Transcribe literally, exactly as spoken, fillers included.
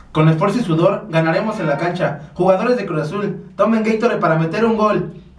Con esfuerzo y sudor ganaremos en la cancha. Jugadores de Cruz Azul, tomen Gatorade para meter un gol.